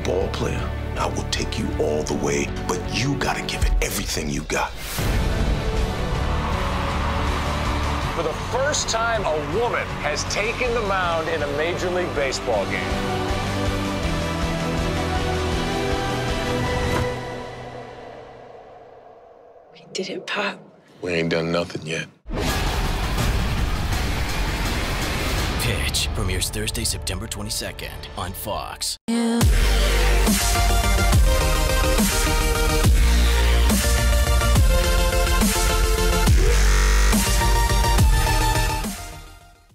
ball player, I will take you all the way, but you gotta give it everything you got. For the first time, a woman has taken the mound in a Major League Baseball game. We did it, Pop. We ain't done nothing yet. Pitch premieres Thursday, September 22nd on Fox.